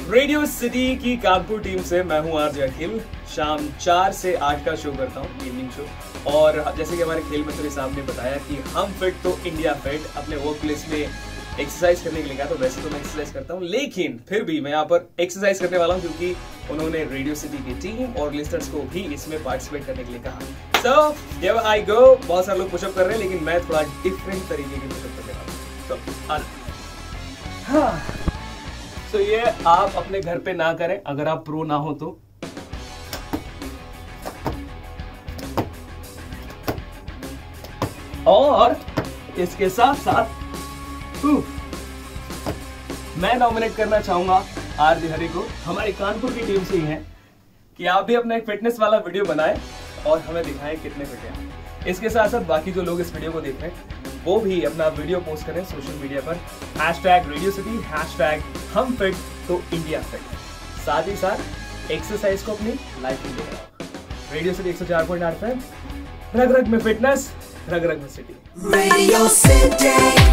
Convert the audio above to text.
Radio City की Kanpur team से मैं हूं आरजे अखिल। शाम 4 से 8 का शो करता हूं, इवनिंग शो। और जैसे कि हमारे खेल मंत्री साहब ने बताया कि हम फिट तो इंडिया फिट, अपने वर्क प्लेस में एक्सरसाइज करने के लिए कहा। तो वैसे तो मैं एक्सरसाइज करता हूं, लेकिन फिर भी मैं यहाँ पर एक्सरसाइज करने वाला हूं क्योंकि उन्होंने रेडियो सिटी की टीम और लिस्टर्स को भी इसमें पार्टिसिपेट करने के लिए कहा। So here I go. बहुत सारे लोग पुशअप कर रहे हैं, लेकिन मैं थोड़ा डिफरेंट तरीके के पुशअप करने वाला हूं। तो ये आप अपने घर पे ना करें अगर आप प्रो ना हो तो। और इसके साथ साथ मैं नॉमिनेट करना चाहूंगा आरजे हरि को, हमारी कानपुर की टीम से ही है, कि आप भी अपना एक फिटनेस वाला वीडियो बनाएं और हमें दिखाएं कितने फिट हैं। इसके साथ साथ बाकी जो लोग इस वीडियो को देख रहे हैं वो भी अपना वीडियो पोस्ट करें सोशल मीडिया पर, #रेडियो सिटी, #हम फिट तो इंडिया फिट। साथ ही साथ एक्सरसाइज को अपनी लाइफ में लेकर आओ। रेडियो सिटी 104.8 FM, रग रग में फिटनेस, रग रग में सिटी। Radio city.